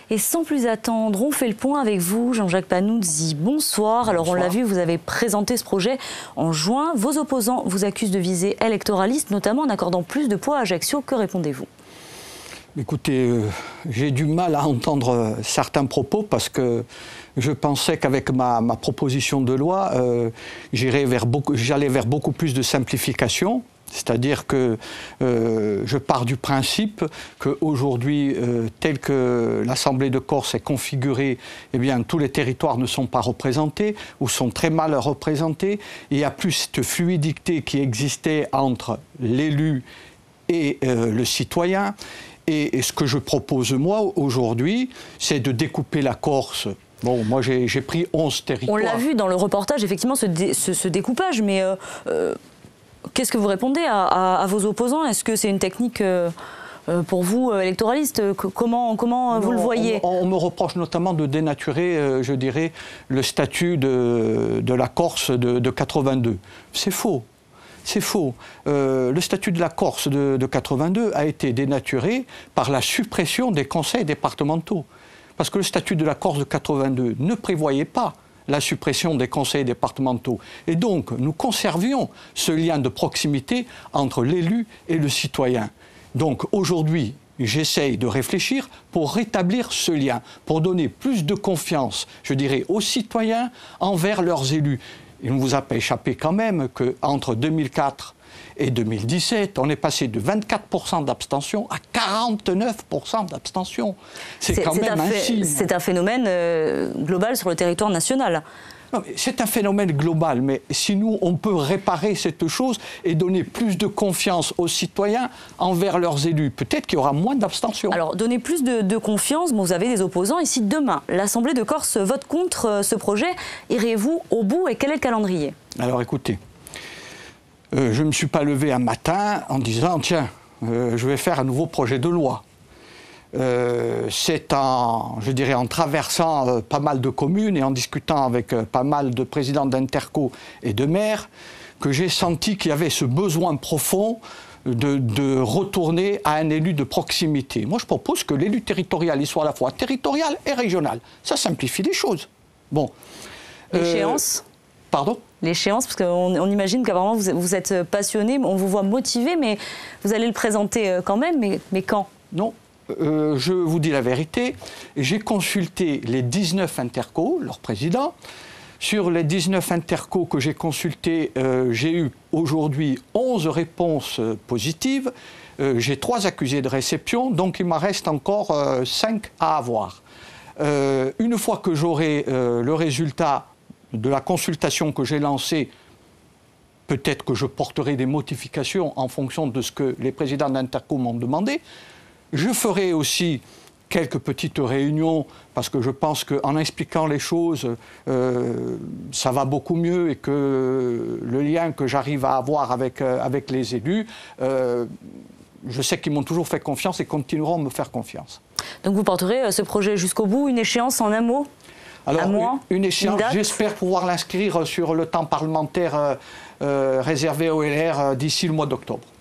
Et sans plus attendre, on fait le point avec vous, Jean-Jacques Panunzi. Bonsoir. Alors, on l'a vu, vous avez présenté ce projet en juin. Vos opposants vous accusent de visée électoraliste, notamment en accordant plus de poids à Ajaccio. Que répondez-vous? Écoutez, j'ai du mal à entendre certains propos parce que je pensais qu'avec ma proposition de loi, j'allais vers beaucoup plus de simplification. C'est-à-dire que je pars du principe qu'aujourd'hui, tel que l'Assemblée de Corse est configurée, eh bien, tous les territoires ne sont pas représentés ou sont très mal représentés. Et il n'y a plus cette fluidité qui existait entre l'élu et le citoyen. Et ce que je propose, moi, aujourd'hui, c'est de découper la Corse. Bon, moi, j'ai pris 11 territoires. On l'a vu dans le reportage, effectivement, ce découpage, mais... qu'est-ce que vous répondez à vos opposants? Est-ce que c'est une technique pour vous électoraliste? Comment vous le voyez? On me reproche notamment de dénaturer, je dirais, le statut de la Corse de 82. C'est faux. C'est faux. Le statut de la Corse de 82 a été dénaturé par la suppression des conseils départementaux. Parce que le statut de la Corse de 82 ne prévoyait pas la suppression des conseils départementaux. Et donc, nous conservions ce lien de proximité entre l'élu et le citoyen. Donc, aujourd'hui, j'essaye de réfléchir pour rétablir ce lien, pour donner plus de confiance, je dirais, aux citoyens envers leurs élus. Il ne vous a pas échappé quand même qu'entre 2004 et 2017, on est passé de 24% d'abstention à 49% d'abstention. C'est quand même un signe. C'est un phénomène global sur le territoire national. C'est un phénomène global, mais si nous, on peut réparer cette chose et donner plus de confiance aux citoyens envers leurs élus, peut-être qu'il y aura moins d'abstention. Alors, donner plus de confiance, bon, vous avez des opposants. Ici, demain, l'Assemblée de Corse vote contre ce projet. Irez-vous au bout et quel est le calendrier? Alors, écoutez, je ne me suis pas levé un matin en disant « Tiens, je vais faire un nouveau projet de loi ». C'est je dirais, en traversant pas mal de communes et en discutant avec pas mal de présidents d'interco et de maires que j'ai senti qu'il y avait ce besoin profond de retourner à un élu de proximité. Moi, je propose que l'élu territorial, il soit à la fois territorial et régional. Ça simplifie les choses. Bon. L'échéance? Pardon? L'échéance, parce qu'on imagine qu'apparemment vous êtes passionné, on vous voit motivé, mais vous allez le présenter quand même, mais quand? Non. Je vous dis la vérité, j'ai consulté les 19 intercos, leurs présidents. Sur les 19 intercos que j'ai consultés, j'ai eu aujourd'hui 11 réponses positives. J'ai 3 accusés de réception, donc il m'en reste encore 5 à avoir. Une fois que j'aurai le résultat de la consultation que j'ai lancée, peut-être que je porterai des modifications en fonction de ce que les présidents d'interco m'ont demandé. Je ferai aussi quelques petites réunions parce que je pense qu'en expliquant les choses, ça va beaucoup mieux et que le lien que j'arrive à avoir avec les élus, je sais qu'ils m'ont toujours fait confiance et continueront à me faire confiance. Donc vous porterez ce projet jusqu'au bout, une échéance en un mot? Alors, une échéance, j'espère pouvoir l'inscrire sur le temps parlementaire réservé au LR d'ici le mois d'octobre.